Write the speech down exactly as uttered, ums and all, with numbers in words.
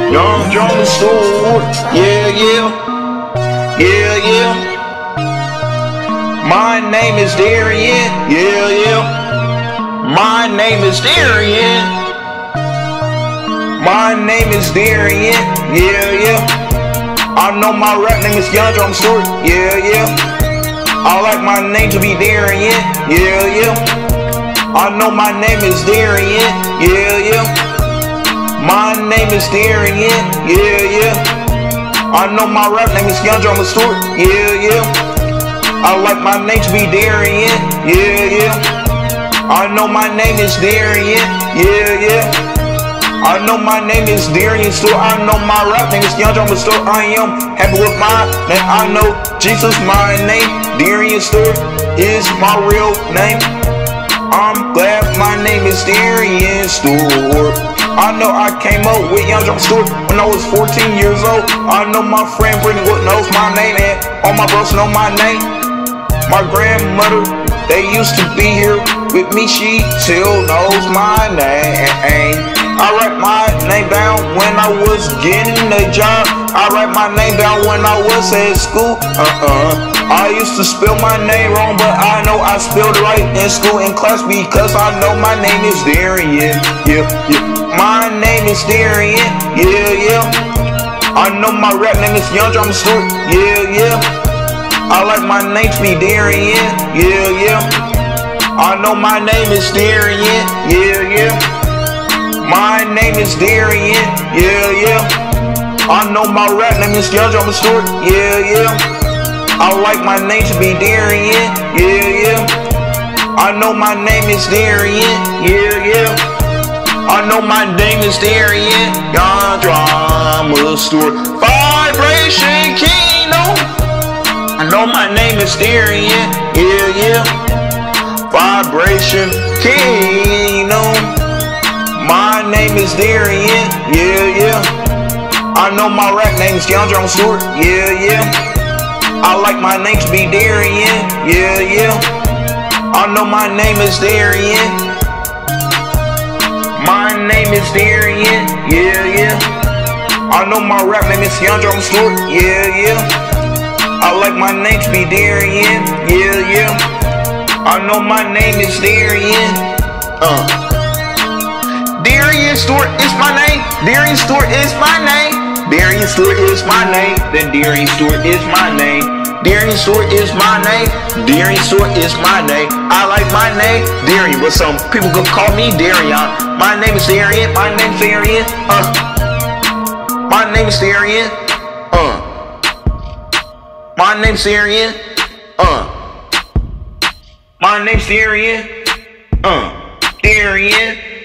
Young Drama Stewart, yeah, yeah, yeah, yeah. My name is Darian, yeah, yeah. My name is Darian. My name is Darian, yeah, yeah. I know my rap name is Young Drama Stewart, yeah, yeah. I like my name to be Darian, yeah, yeah. I know my name is Darian, yeah, yeah. My name is Darian, yeah, yeah. I know my rap name is Young Drama Stewart, yeah, yeah. I like my name to be Darian, yeah, yeah. I know my name is Darian, yeah, yeah. I know my name is Darian Stewart. I know my rap name is Young Drama Stewart. I am happy with my name. I know Jesus my name. Darian Stewart is my real name. I'm glad my name is Darian Stewart. I know I came up with Young Drama Stewart when I was fourteen years old. I know my friend Brittany Wood knows my name, and all my bros know my name. My grandmother, they used to be here with me, she still knows my name. I write my name down when I was getting a job. I write my name down when I was at school. Uh-uh. I used to spell my name wrong, but I know I spelled it right in school in class because I know my name is Darian. Yeah, yeah. My name is Darian. Yeah, yeah. I know my rap name is Young Drama Stewart. Yeah, yeah. I like my name to be Darian. Yeah, yeah. I know my name is Darian. Yeah, yeah. My name is Darian, yeah, yeah. I know my rap name is Young Drama Stewart, yeah, yeah. I like my name to be Darian, yeah, yeah. I know my name is Darian, yeah, yeah. I know my name is Darian, Young Drama Stewart. Vibration Kingdom. I know my name is Darian, yeah, yeah. Vibration Kingdom. My name is Darian, yeah, yeah. I know my rap name is Young Drama Stewart, yeah, yeah. I like my name to be Darian, yeah, yeah. I know my name is Darian. My name is Darian, yeah, yeah. I know my rap name is Young Drama Stewart, yeah, yeah. I like my name to be Darian, yeah, yeah. I know my name is Darian, uh. Darian Stewart is my name. Darian Stewart is my name. Darian Stewart is my name. Then Darian Stewart is my name. Darian Stewart is my name. Darian Stewart is my name. I like my name, Darian, but some people could call me Darian. My name is Darian. My name is Darian. Uh. My name is Darian. Uh. My name is Darian. Uh. My name's Darian. Uh. Darian.